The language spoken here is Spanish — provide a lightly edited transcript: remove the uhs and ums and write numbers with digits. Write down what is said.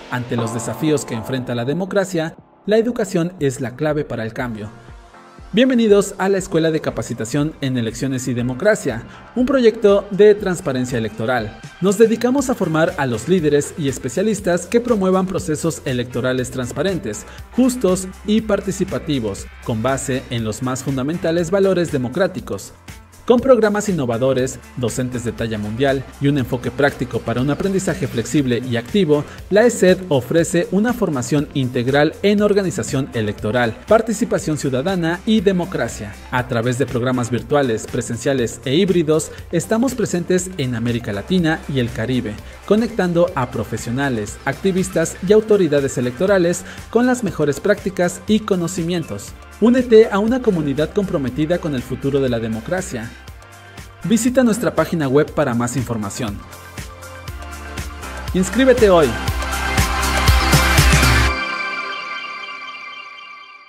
Ante los desafíos que enfrenta la democracia, la educación es la clave para el cambio. Bienvenidos a la Escuela de Capacitación en Elecciones y Democracia, un proyecto de transparencia electoral. Nos dedicamos a formar a los líderes y especialistas que promuevan procesos electorales transparentes, justos y participativos, con base en los más fundamentales valores democráticos. Con programas innovadores, docentes de talla mundial y un enfoque práctico para un aprendizaje flexible y activo, la ESED ofrece una formación integral en organización electoral, participación ciudadana y democracia. A través de programas virtuales, presenciales e híbridos, estamos presentes en América Latina y el Caribe, conectando a profesionales, activistas y autoridades electorales con las mejores prácticas y conocimientos. Únete a una comunidad comprometida con el futuro de la democracia. Visita nuestra página web para más información. ¡Inscríbete hoy!